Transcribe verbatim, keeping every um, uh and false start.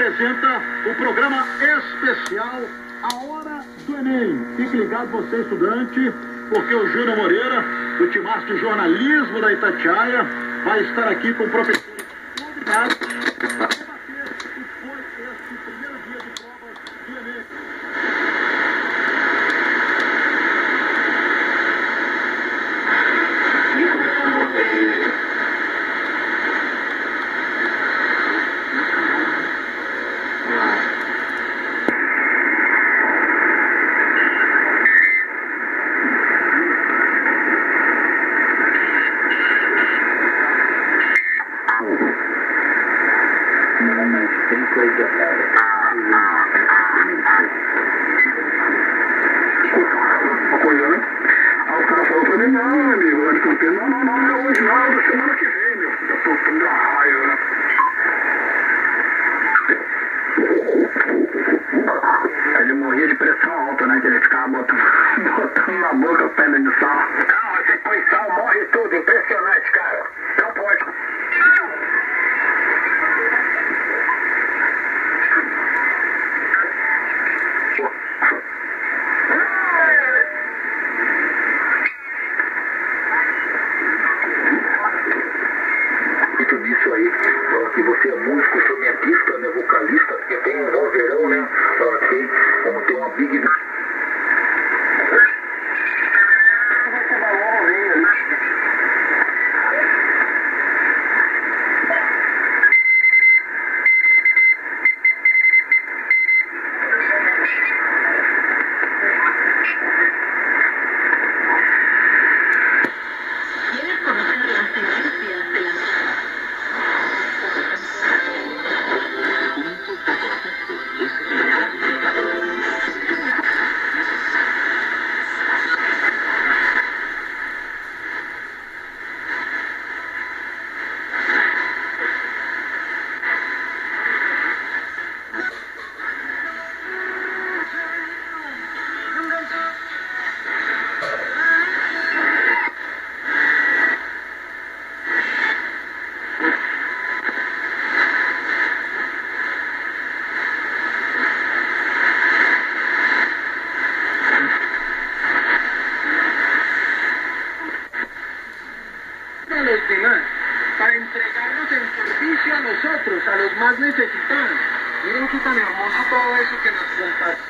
apresenta o programa especial A Hora do Enem. Fique ligado, você estudante, porque o Júnior Moreira, do Timaço de Jornalismo da Itatiaia, vai estar aqui com professores convidados para debater o que foi este primeiro dia de provas do Enem. Tem coisa Coisa, né? Aí o cara falou pra mim, não, amigo, lá de Campinas, não, não, não, não é hoje não, é da semana que vem, meu filho. Eu tô ficando da raiva, né? Ele morria de pressão alta, né? Que ele ficava botando, botando na boca pedra de sal. Não, você põe sal, morre tudo, impressionante, cara. Não pode. Isso aí, fala que você é músico, instrumentista, né, vocalista, porque tem um vozeirão, né? Fala assim, como tem uma big. Los demás, para entregarnos en servicio a nosotros, a los más necesitados. Miren qué tan hermoso todo eso que nos comparten.